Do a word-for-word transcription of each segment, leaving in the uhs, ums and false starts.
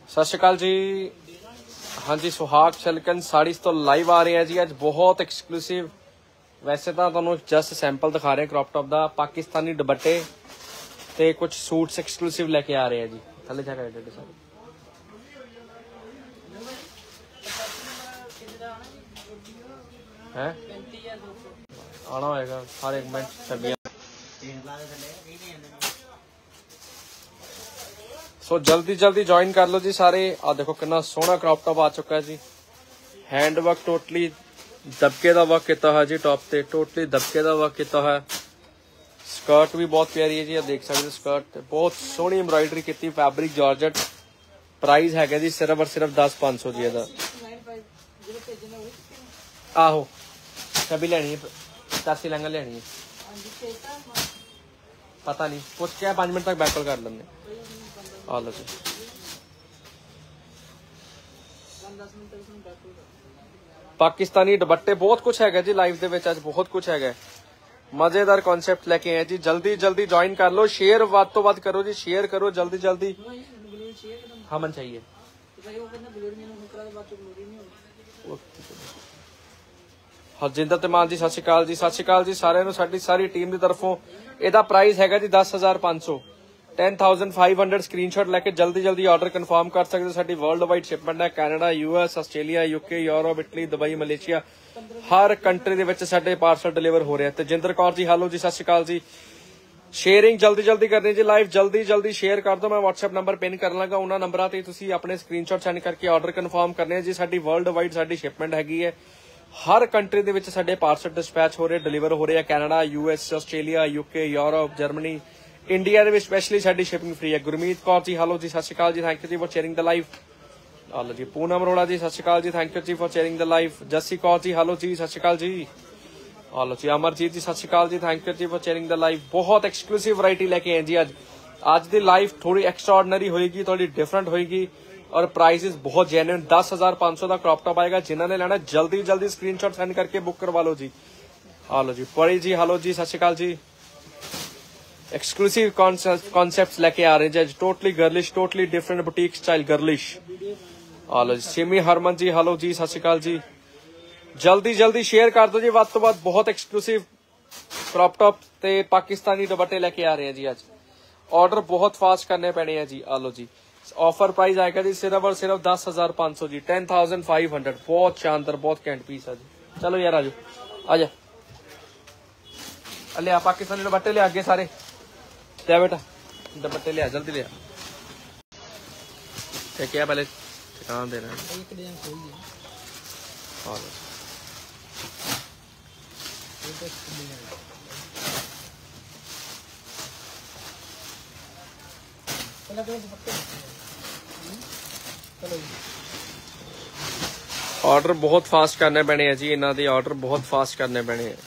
सत श्री अकाल जी। हाँ जी, सुहाग सिल्कन साड़ीज तो लाइव आ रहे हैं जी। अज बहुत एक्सक्लूसिव, वैसे तो तुहानू जस्ट सैंपल दिखा रहे हैं क्रॉप टॉप का। पाकिस्तानी दुपट्टे ते कुछ सूट्स एक्सक्लूसिव लेके आ रहे हैं जी। थले जा कर सारे है आना होएगा हर एक मिनट सर्दियां। सो जल्दी जल्दी ज्वाइन कर लो जी सारे। आ देखो कितना सोहना क्रॉप टॉप आ चुका है जी। हैंड वर्क टोटली दबके का वर्क किया है जी। टॉप ते टोटली दबके का वर्क किया है। स्कर्ट भी बहुत प्यारी है जी। आप देख सकते स्कर्ट बहुत सोहनी एम्ब्रॉयडरी की, फैब्रिक जॉर्जेट। प्राइस है जी सिर्फ और सिर्फ दस पाँच सौ जी। आहो सभी लेनी है, चासी लहंगा लेनी है, पता नहीं पूछ के पांच मिनट तक बैक कॉल कर लेंगे। आ लो जी। पाकिस्तानी दुपट्टे बहुत कुछ है जी लाइव दे विच अज बहुत कुछ है। मजेदार कॉन्सेप्ट लेके आए जी। जल्दी जल्दी ज्वाइन कर लो, शेयर वध तो वध करो जी, शेयर करो जल्दी जल्दी। हमन चाहिए हरजिंदर तिमान जी, सत श्री अकाल जी। सत श्री अकाल जी सारिਆਂ ਨੂੰ ਸਾਡੀ ਸਾਰੀ ਟੀਮ ਦੀ ਤਰਫੋਂ। ਇਹਦਾ ਪ੍ਰਾइस ਹੈਗਾ ਜੀ दस हज़ार पाँच सौ, ten thousand five hundred। Screenshot ਲੈ ਕੇ ਜਲਦੀ ਜਲਦੀ ਆਰਡਰ ਕਨਫਰਮ ਕਰ ਸਕਦੇ ਹੋ। ਸਾਡੀ ਵਰਲਡ ਵਾਈਡ ਸ਼ਿਪਮੈਂਟ ਹੈ। Canada, US, Australia, UK, Europe, Italy, Dubai, Malaysia, ਹਰ ਕੰਟਰੀ ਦੇ ਵਿੱਚ ਸਾਡੇ ਪਾਰਸਲ ਡਿਲੀਵਰ ਹੋ ਰਿਹਾ। ਤੇ ਜਿੰਦਰ ਕੌਰ ਜੀ ਹੈਲੋ ਜੀ, ਸਤ श्री अकाल जी। शेयरिंग जल्दी जल्दी करनी जी लाइव, जल्दी जल्दी शेयर कर दो। मैं व्हाट्सएप नंबर पिन कर लांगा, उन्होंने नंबरों ते तुसी अपने स्क्रीनशॉट सेंड करके ऑर्डर कन्फर्म करने जी। साडी वर्ल्ड वाइड साडी शिपमेंट हैगी है। हर कंट्री दे विच साडे पार्सल डिस्पैच हो रहे, डिलीवर हो रहे हैं। Canada, US, Australia, UK, Europe, Germany, India दे विच स्पेशली साडी शिपिंग फ्री है। गुरमीत कौर जी हेलो जी, सत श्री अकाल जी। थैंक यू जी for sharing the live. Hello जी। पूनम अरोड़ा जी, सत श्री अकाल जी। थैंक यू जी for sharing the live. Jassi Kaur ji hello जी, सत श्री अकाल जी। हेलो जी। अमरजीत जी, सत श्री अकाल जी। थैंक यू जी फॉर शेयरिंग द लाइव। बहुत एक्सक्लूसिव वैरायटी लेके आए जी अज। अज की लाइव थोड़ी एक्स्ट्राऑर्डिनरी होएगी, थोड़ी डिफरेंट होएगी और प्राइसेस बहुत जेन्युइन। दस हजार पाँच सौ का क्रॉप टॉप आएगा। जिन्होंने लेना जल्दी जल्दी स्क्रीनशॉट सेंड करके बुक करवा लो जी। हेलो जी। परी जी हेलो जी, सत श्री अकाल जी। एक्सक्लूसिव कॉन्सेप्ट लेके आ रहे हैं जी। Totally girlish, totally different boutique style girlish. Hello जी। सिमी हरमन जी हेलो जी, सत श्री अकाल जी। जल्दी जल्दी शेयर कर दो जी वध तो वध। बहुत एक्सक्लूसिव क्रॉप टॉप ते पाकिस्तानी दुपट्टे लेके आ रहे हैं जी अज। ऑर्डर बहुत फास्ट करने पैने हैं जी। आलो जी। ऑफर प्राइस आएगा जी सिर्फ और सिर्फ दस हजार पाँच सौ जी, टेन थाउजेंड फाइव हंड्रेड। बहुत शानदार, बहुत कैंट पीस है जी। चलो यार आजो आजा, लिया पाकिस्तानी दुपट्टे लिया आगे सारे। लिया बेटा दुपट्टे लिया, जल्दी लिया। क्या पहले ठिकाना देना है। ऑर्डर बहुत फास्ट करने पैने हैं जी। इन्हों के ऑर्डर बहुत फास्ट करने पैने हैं।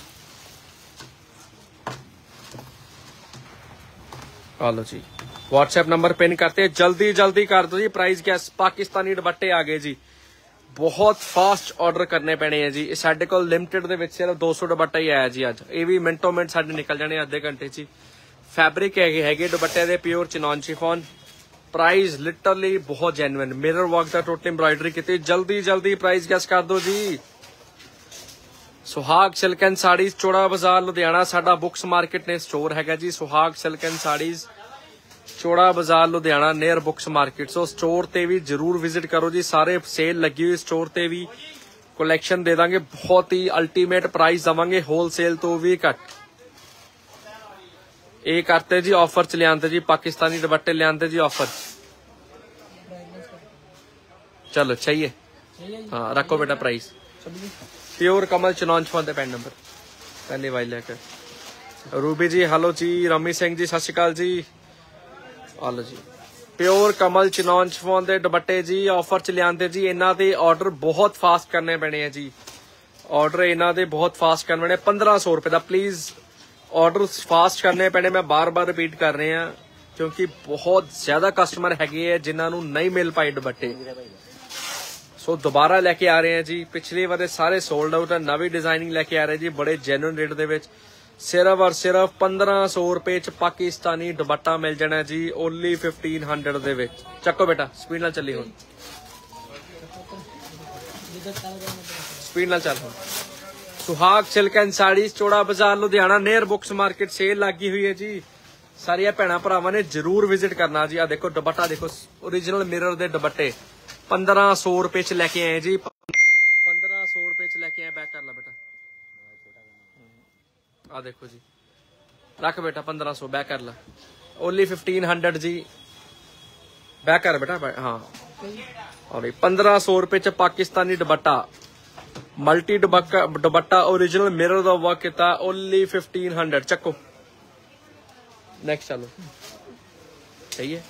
आलो जी। व्हाट्सएप नंबर पिन करते जल्दी जल्दी कर दो जी। प्राइस क्या, पाकिस्तानी दुपट्टे आ गए जी। बहुत फास्ट ऑर्डर करने पैने हैं जी। साडे कोल लिमिटेड दे विच सिर्फ दो सौ दुपट्टा ही आया जी अज। ये भी मिनटों मिनट साडे निकल जाने अद्धे घंटे च। फैब्रिक है दुपट्टे दे pure chinon chiffon. Price literally बहुत जेन्युइन, मिरर वर्क का टोटल एम्ब्रॉयडरी की। जल्दी जल्दी प्राइस गैस कर दो जी। सुहाग सिल्क एंड साड़ीज, चौड़ा बाजार लुधियाना साडा बुक्स मार्केट ने स्टोर है जी। सुहाग silk and saris, Chaura Bazaar Ludhiana near Books Market. So store ते भी जरूर विजिट करो जी। सारे सेल लगी हुई स्टोर ते भी कलैक्शन दे देंगे। बहुत ही अल्टीमेट प्राइस देवांगे, होलसेल तो भी घट। ये करते जी ऑफर च लियांदे जी, पाकिस्तानी दुपट्टे लियांदे जी ऑफर। चलो चाहिए, हाँ रखो बेटा प्राइस। प्योर कमल चिनॉन शिफॉन पेन नंबर पहली वाई लेकर। रूबी जी हेलो जी। रमी सिंह जी सत श्री अकाल जी। आलो जी। प्योर कमल चिनॉन शिफॉन दे दुपट्टे जी ऑफर च लियांदे जी। इन्हां दे ऑर्डर बहुत फास्ट करने पैने हैं जी। ऑर्डर इन्हां दे बहुत फास्ट करने पैने। पंद्रह सौ रुपए का प्लीज ऑर्डर फास्ट करने पैने। मैं बार बार रिपीट कर रहे हैं क्योंकि बहुत ज्यादा कस्टमर है जिन्होंने नहीं मिल पाए दुपट्टे। सो दोबारा लेके आ रहे हैं जी। पिछले वाले सारे सोल्ड आउट है। नवी डिजाइनिंग लेके आ रहे हैं जी बड़े जेन्युइन रेट दे विच। सिर्फ और सिर्फ पंद्रह सौ रुपए च पाकिस्तानी दुपट्टा मिल जाना जी, ओनली फिफ्टीन हंड्रेड दे विच। चक्को बेटा स्पीड नाल चली हुण, स्पीड नाल चल हुण। सुहाग silk and saris, Chaura Bazaar Ludhiana, near Books Market sale लगी हुई है जी। सारिया भैणा भरावां ने जरूर विजिट करना जी। आ देखो दुपट्टा देखो, ओरिजिनल मिरर दे दुपट्टे पंद्रह सौ रुपए च लेके आए जी, पंद्रह सौ रुपए च लेके आए। बैक कर ला बेटा, आ देखो जी, रख बेटा पंद्रह सौ, बैक कर ला, ओनली फिफ्टीन हंड्रेड जी। बैक कर बेटा, हाँ और पंद्रह सौ रुपए च पाकिस्तानी दुपट्टा, मल्टी दुपट्टा ओरिजिनल मिरर दा वर्क किता, ओनली फिफ्टीन हंड्रेड। चक्को नेक्स्ट चलो, सही है,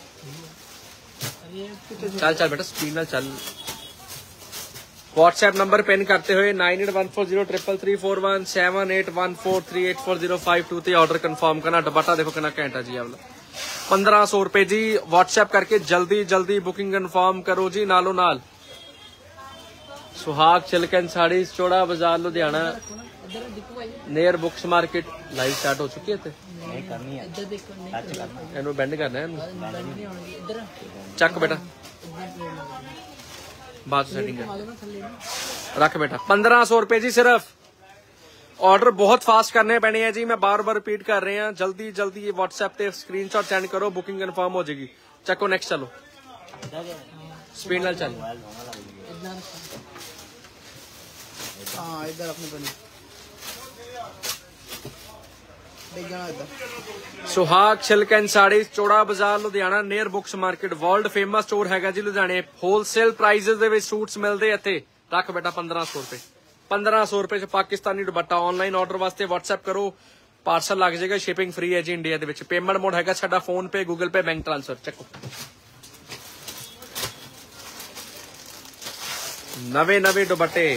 चल चल बेटा स्पीड नाल चल। व्हाट्सएप नंबर पिन करते हुए nine eight one four zero triple three four one seven eight one four three eight four zero five two ते ऑर्डर कंफर्म करना। दुपट्टा देखो कितना घंटा जी, वाला पंद्रह सौ रुपए जी। व्हाट्सएप करके जल्दी जल्दी बुकिंग कंफर्म करो जी नालों नाल। सुहाग silk and saris, Chaura Bazaar Ludhiana, near Books Market. Live start हो चुकी है, इन्हू बेंड करना है, चक बेटा बाद सेटिंग रख बेटा। पंद्रह सौ रुपए जी सिर्फ। ऑर्डर बहुत फास्ट करने पैने हैं जी, मैं बार बार रिपीट कर रहे हैं। जल्दी जल्दी ये व्हाट्सएप पे स्क्रीनशॉट सेंड करो, बुकिंग कंफर्म हो जाएगी। चको नेक्स्ट चलो, स्पीड नाल चल। हाँ इधर अपने बनी सुहाग silk and saris, Chaura Bazaar Ludhiana, near Books Market, world famous store हैगा जी लुधियाने। होलसेल प्राइजेस दे विच सूट्स मिलदे इत्थे। रख बेटा पंद्रह सौ रुपए, पंद्रह सौ रुपए च पाकिस्तानी दुपट्टा। ऑनलाइन ऑर्डर वास्ते व्हाट्सएप करो, पार्सल लग जाएगा, शिपिंग फ्री है जी इंडिया दे विच। पेमेंट मोड हैगा साडा फोन पे, गूगल पे, बैंक ट्रांसफर। चको नवे नवे दुपट्टे,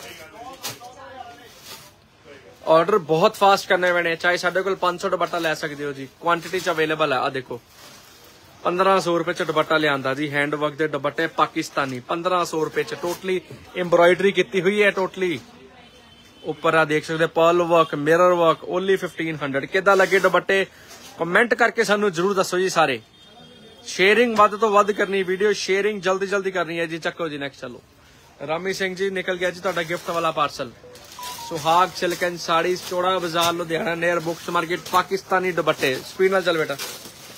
ऑर्डर बहुत फास्ट करने पैने, चाहे साडे कोल पांच सौ दुपट्टा लै सकते हो जी, क्वांटिटी च अवेलेबल है। आ देखो पंद्रह सौ रुपए च दुपट्टा लिया जी, हैंड वर्क दे दुपट्टे पाकिस्तानी, पंद्रह सौ रुपए च। टोटली एम्ब्रॉयडरी की हुई है, टोटली ऊपर आ देख सकते, pearl work, mirror work, only fifteen hundred. किदा लगे दुपट्टे कमेंट करके सानू जरूर दसो जी सारे। शेयरिंग वध तो वध करनी, वीडियो शेयरिंग जल्दी जल्दी करनी है जी। चको जी नेक्स्ट चलो। रामी सिंह जी निकल गया जी तुहाडा गिफ्ट वाला पार्सल। सुहाग silk and saris, Chaura Bazaar Ludhiana, near Books Market, Pakistani दुपट्टे। स्पीड नाल चल बेटा,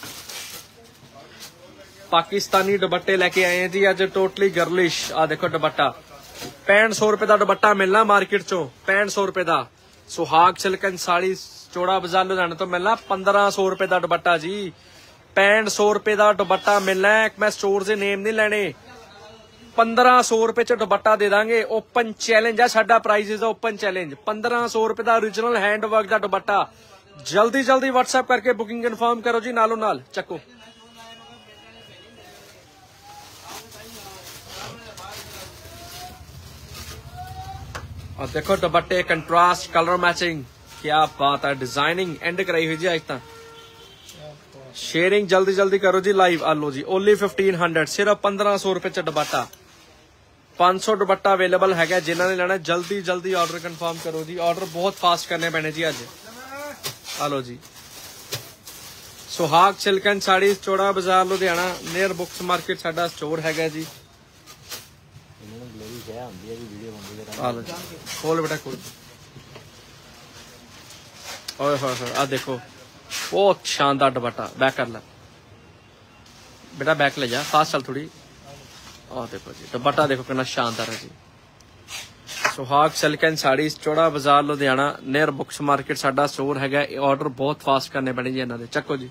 पाकिस्तानी दुपट्टे लेके आए हैं जी अज, टोटली गर्लिश। आ देखो दुपट्टा पैंठ सौ रुपए का दुपट्टा मिलना मार्केट चो, पैंठ सौ रुपए का। सुहाग सिल्क एंड साड़ीज, चौड़ा बाजार लुधियाना तो मिलना पंद्रह सौ रुपए का दुपट्टा जी, पैंठ सौ रुपए का दुपट्टा मिलना है। मैं स्टोर से नेम नहीं लेने, पंद्रह सौ रुपए च दुपट्टा दे देंगे। ओपन चैलेंज है साडा, प्राइजेस ओपन चैलेंज। पंद्रह सौ रुपए का ओरिजिनल हैंड वर्क का दुपट्टा। जल्दी जल्दी व्हाट्सएप करके बुकिंग कंफर्म करो जी नालों नाल। चको और देखो दुपट्टे कंट्रास्ट कलर मैचिंग, क्या बात है, डिजाइनिंग एंड कराई हुई जी आज तक। शेयरिंग जल्दी जल्दी करो जी लाइव। आलो जी ओनली फिफ्टीन हंड्रेड, सिर्फ पंद्रह सौ रुपए च दुपट्टा। पांच सौ दुपट्टा अवेलेबल है, जिन्होंने लेना जल्दी जल्दी ऑर्डर कंफर्म करो जी। ऑर्डर बहुत फास्ट करने पैने जी अज। आलो जी सुहाग silk and saris, Chaura Bazaar Ludhiana, near Books Market साडा स्टोर है जी। आलो जी खोल बेटा खोल। ओए होए होए, आ देखो बहुत शानदार दुपट्टा। बैक कर ला बेटा, बैक ले जा, फास्ट चल थोड़ी। और देखो जी दुपट्टा देखो कितना शानदार है जी। सुहाग silk and saris, Chaura Bazaar Ludhiana, near Books Market साडा स्टोर है। ऑर्डर बहुत फास्ट करने पैने जी इन्होंने। चको जी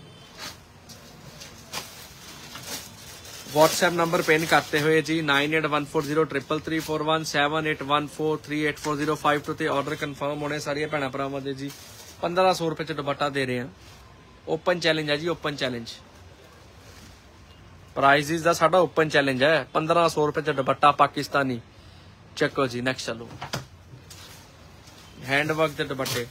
व्हाट्सएप नंबर पिन करते हुए जी nine eight one four zero triple three four one seven eight one four three eight four zero five two ते ऑर्डर कन्फर्म होने सारिया भैन भरावां दे जी। पंद्रह सौ रुपए च दुपट्टा दे रहे हैं। ओपन चैलेंज है जी, ओपन चैलेंज। प्राइजेस का साडा ओपन चैलेंज है। पंद्रह सौ रुपए च दुपट्टा पाकिस्तानी। चको जी नेक्स्ट चलो। हैंड वर्क के दुपट्टे,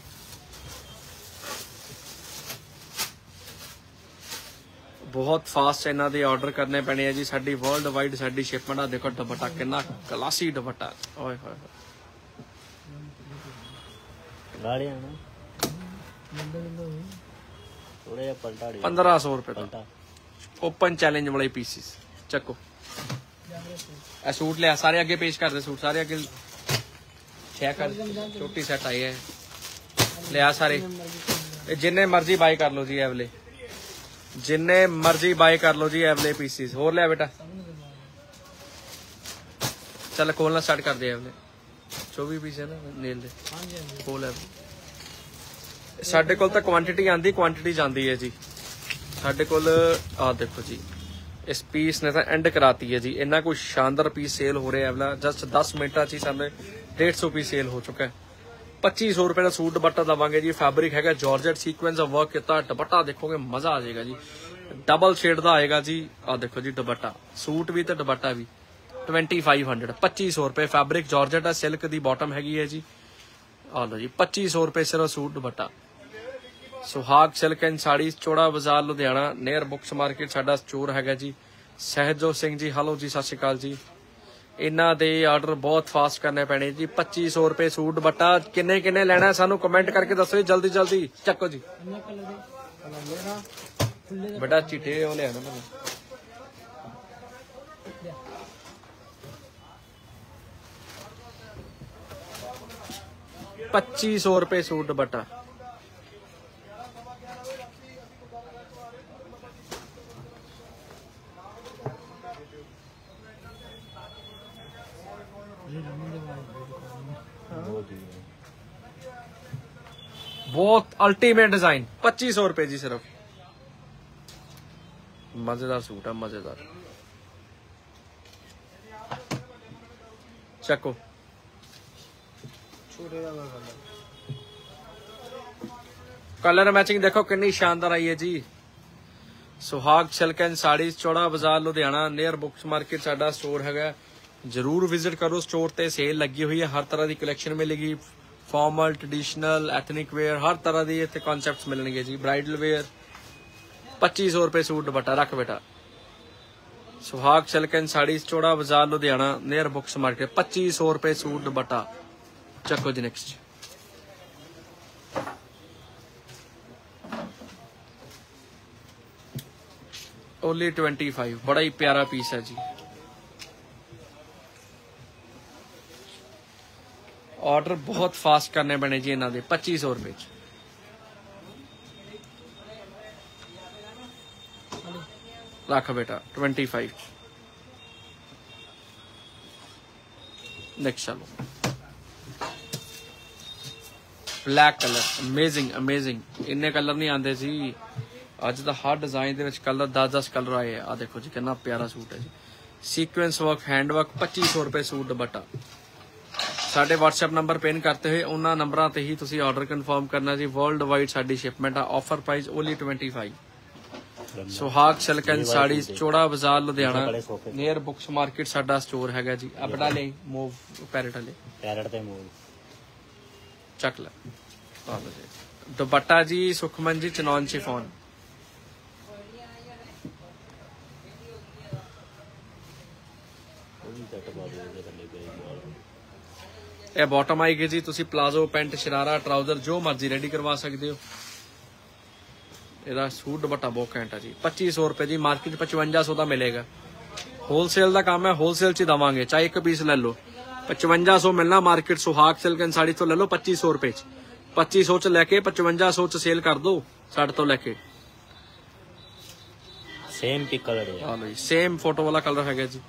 बहुत फास्ट इन्हों के ऑर्डर करने पैने है जी। साडी वर्ल्ड वाइड साडी शिपमेंट। आ देखो दुपट्टा कितना क्लासी दुपट्टा। ओए होए पंद्रह सौ रुपए का ओपन चैलेंज वाले पीसीस चको। ए सूट लिया सारे अगे पेश कर दे, सूट सारे अगे चेक कर, छोटी सेट आई है लिया सारे, जिन्ने मर्जी बाय कर लो जी एवले, जिन्ने मर्जी बाय कर लो जी एवले पीसीस। होर लिया बेटा, चल खोलना स्टार्ट कर दे एवले, चौबी पीस है ना नेल दे, खोल है। साडे कोल तां क्वांटिटी आंदी क्वांटिटी जांदी है जी साडे कोल। आ देखो जी इस पीस ने तो एंड कराती है जी, इन्ना कोई शानदार पीस सेल हो रहा है वाला, जस्ट दस मिनटा च ही सामने डेढ़ सौ पीस सेल हो चुका है। पच्ची सौ रुपए का सूट दुपट्टा दवांगे जी, फैब्रिक है जॉर्जेट सीक्वेंस वर्क किया, दुपट्टा देखोगे मजा आ जाएगा जी, डबल शेड का आएगा जी। आ देखो जी दुपट्टा, सूट भी तो दुपट्टा भी ट्वेंटी फाइव हंड्रेड पच्ची सौ रुपए, फैब्रिक जॉर्जेट है, सिल्क की बॉटम हैगी है जी। आ लो जी पच्ची सौ रुपए सिर्फ सूट दुपट्टा। सुहाग silk and sari, Chaura Bazaar Ludhiana, near Books Market साडा स्टोर हैगा जी। सहजो सिंह जी हेलो जी, सत श्री अकाल जी। इन्हां दे आर्डर बहुत फास्ट करने पैने जी। पच्ची सौ रुपए सूट दुपट्टा, किन्ने किन्ने लेना सानू कमेंट करके दसो जल्दी जल्दी, चको जी। बेटा चिट्टे ओ ले आना पच्ची सौ रुपए सूट दुपट्टा। बहुत अल्टीमेट डिजाइन, पच्ची सौ रुपए जी सिर्फ। मजेदार सूट है मजेदार, चको। कलर मैचिंग देखो कितनी शानदार आई है जी। सुहाग silk and sari, Chaura Bazaar Ludhiana, near Books Market साडा स्टोर हैगा, जरूर विजिट करो। स्टोर ते सेल लगी हुई है, हर तरह की कलेक्शन मिलेगी, फॉर्मल ट्रेडिशनल एथनिक वेयर हर तरह की इतने कॉन्सैप्ट मिलने जी। ब्राइडल वेयर पच्ची सौ रुपए सूट दुपट्टा, रख बेटा। सुहाग silk and sari, Chaura Bazaar Ludhiana, near Books market, पच्ची सौ रुपए सूट दुपट्टा, चको जी। नेक्स्ट ओनली ट्वेंटी फाइव, बड़ा ही प्यारा पीस है जी। ऑर्डर बहुत फास्ट करने पैने जी इन्हों के, पच्ची सौ रुपए रख बेटा, ट्वेंटी फाइव। नेक्स्ट चलो, ब्लैक कलर, अमेजिंग अमेजिंग, इन्ने कलर नहीं आते जी अज तो हर डिजाइन के कलर दस दस कलर आए हैं। आ देखो जी कितना प्यारा सूट है जी, सीक्वेंस वर्क हैंड वर्क, पच्ची सौ रुपए सूट दुपट्टा। साडे व्हाट्सएप नंबर पिन करते हुए उन्होंने नंबरों से ही तुसी ऑर्डर कन्फर्म करना जी। वर्ल्ड वाइड साडी शिपमेंट आ, offer price only twenty five. Suhag silk and sari, Chaura Bazaar Ludhiana, near Books Market साडा स्टोर हैगा जी। अब बड़ा ले मूव पैरेट ले पैरेट ते मूव चक ले। दुपट्टा जी सुखमन जी चनौन शिफॉन, ए बॉटम आई गई जी। तुसी प्लाजो पेंट शरारा ट्राउजर जो मर्जी रेडी करवा सकते हो। ਇਹਦਾ सूट दुपट्टा बहुत घैंट है जी। पच्ची सौ रुपए जी, मार्केट पचवंजा सौ का मिलेगा। होलसेल का काम है, होलसेल च देवांगे, चाहे एक पीस ले लो पचवंजा सौ मिलना। मार्केट सुहाग सिल्क एंड साड़ी तो ले लो पच्ची सौ रुपए पच्ची सौ च लैके पचवंजा सौ च सेल कर दो साढ़े तो लैके। सेम पिक कलर है, हाँ जी सेम फोटो वाला कलर है जी।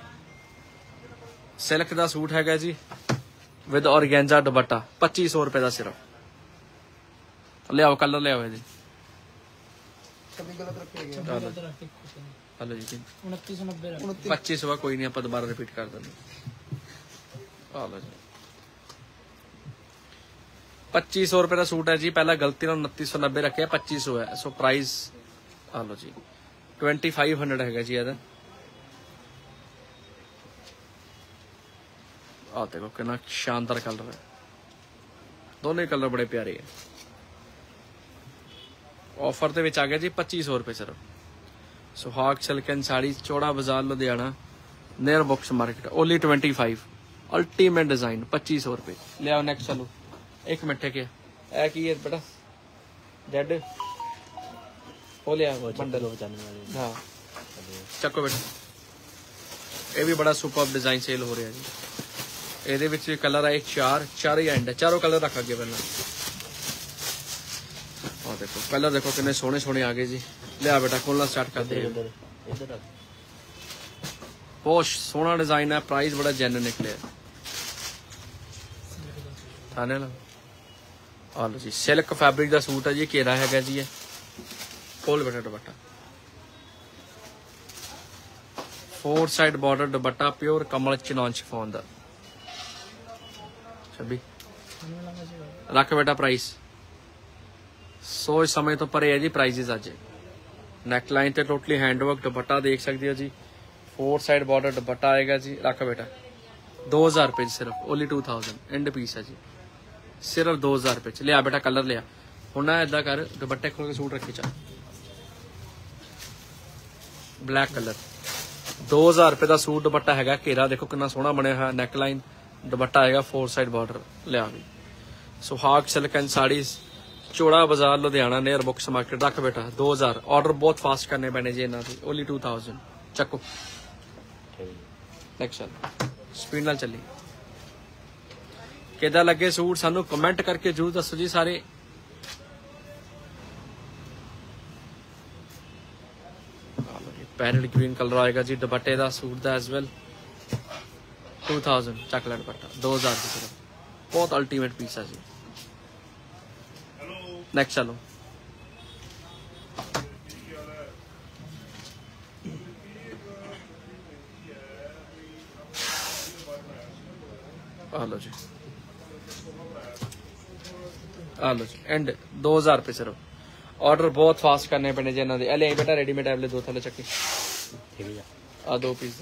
सिल्क का सूट है जी विद ऑर्गेंजा दुपट्टा, पच्ची सौ रुपए का सिर्फ। ले आओ कलर ले आओ जी, पच्ची सौ कोई नहीं, आप दोबारा रिपीट कर देंगे। पच्ची सौ रुपए का सूट है जी, पहला गलती ने उनती सौ नब्बे रखे, पच्ची सौ है। सो प्राइस आ लो जी ट्वेंटी फाइव हंड्रेड है जी। यदा आ देखो कितना शानदार कलर है, दोनों कलर बड़े प्यारे है। ऑफर के आ गया जी पच्ची सौ रुपए सिर्फ। सुहाग silk and sari, Chaura Bazaar Ludhiana, near Books Market, only twenty five. Ultimate design, पच्ची सौ रुपए। ले आओ नेक्स्ट चलो। एक मिनट है क्या है की है बेटा, जेड हो लिया बंडल पचानवे हाँ चको बेटा ये भी बड़ा सुपर डिजाइन सेल हो रहा है जी ਇਹਦੇ ਵਿੱਚ ਵੀ ਕਲਰ ਆਏ ਚਾਰ ਚਾਰ ਹੀ ਐਂਡ ਹੈ ਚਾਰੋਂ ਕਲਰ ਰੱਖ ਅੱਗੇ ਪਹਿਲਾਂ ਆਹ ਦੇਖੋ ਕਲਰ ਦੇਖੋ ਕਿੰਨੇ ਸੋਹਣੇ ਸੋਹਣੇ ਆ ਗਏ ਜੀ ਲਿਆ ਬੇਟਾ ਖੋਲਣਾ ਸਟਾਰਟ ਕਰਦੇ ਹਾਂ इधर ਬਹੁਤ ਸੋਹਣਾ ਡਿਜ਼ਾਈਨ ਹੈ ਪ੍ਰਾਈਸ ਬੜਾ ਜੈਨੂਇਨ ਨਿਕਲਿਆ ਥਾਣੇ ਲਾ ਆ ਲਓ ਜੀ ਸਿਲਕ ਫੈਬਰਿਕ ਦਾ ਸੂਟ ਹੈ ਜੀ ਘੇਰਾ ਹੈਗਾ ਜੀ ਇਹ ਖੋਲ ਬੇਟਾ ਦੁਪੱਟਾ फोर साइड बॉर्डर दुपट्टा प्योर कमल चिनॉन शिफॉन दा छब्बी रख बेटा प्राइस सोच समय तो परे है जी प्राइजेस अज नैक लाइन ते टोटली हैंडवर्क दुपट्टा देख सकते हो जी फोर साइड बॉर्डर दुपट्टा आएगा जी रख बेटा दो हजार रुपये सिर्फ only two thousand and piece है जी सिर्फ दो हजार रुपये लिया बेटा कलर लिया हूं ना इदा कर दुपट्टे खोल के सूट रखी चल ब्लैक कलर दो हजार रुपये का सूट दुपट्टा है घेरा देखो कितना सोहना बनया है नैक लाइन दुपट्टा आएगा फोर साइड बॉर्डर लिया भी सुहाग silk and saris Chaura Bazaar Ludhiana near Books market रख बेटा दो हजार ऑर्डर बहुत फास्ट करने पैने जी इन्होंने ओनली टू थाउजेंड चको नेक्स्ट चल स्पीड नाल चली किदा लगे सूट सानू कमेंट करके जरूर दसो जी सारे पैरेट ग्रीन कलर आएगा जी दुपट्टे का सूट का as well two thousand chocolate दुपट्टा दो हजार की सिर्फ बहुत अल्टीमेट पीस है जी नेक्स्ट चलो आ लो जी आ लो जी एंड दो हजार रुपये सिर्फ ऑर्डर बहुत फास्ट करने पैने जी इन्होंने ले बेटा रेडीमेड एवले दो थले चक्की आ दो पीस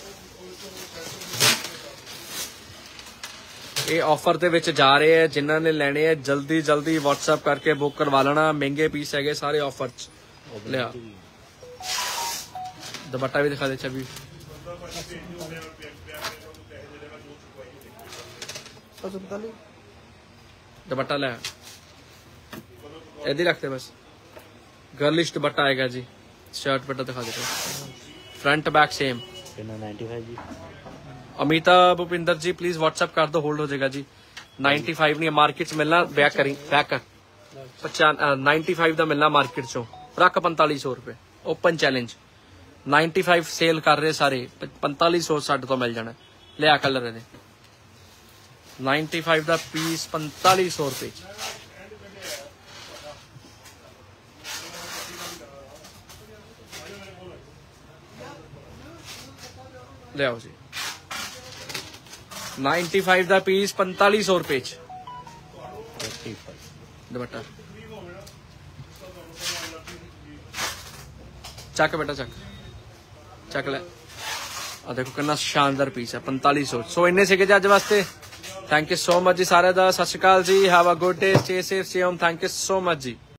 ये ऑफर दे विच जा रहे हैं जिन्होंने लेने हैं जल्दी जल्दी व्हाट्सएप करके बुक करवा लेना महंगे पीस है सारे ऑफर च लिया दुपट्टा भी दिखा दे छवि दुपट्टा लिया इधर रखते बस गर्लिश दुपट्टा आएगा जी शर्ट पट्टा दिखा देते front back same ninety five जी अमिता भूपिंदर जी प्लीज व्हाट्सएप कर दो होल्ड हो जाएगा जी नाइन्टी फाइव नहीं मार्केट च मिलना बैक करी बैक कर पचान नाइन्टी फाइव का मिलना मार्केट चो रख पैंताली सौ रुपए open challenge ninety five sale कर रहे सारे पैंताली सौ साढ़े तो मिल जाना लिया कलर है नाइन्टी फाइव का पीस पैंताली सौ रुपए ले आओ जी नाइन्टी फाइव का पीस पैंताली सौ रुपए दुपट्टा चक बेटा चक चक ले आ देखो कितना शानदार पीस है पैंताली सौ सो इन्ने से अज वास्ते थैंक यू सो मच जी सारे दा सत श्री अकाल जी have a good day stay safe stay home thank you so much ji.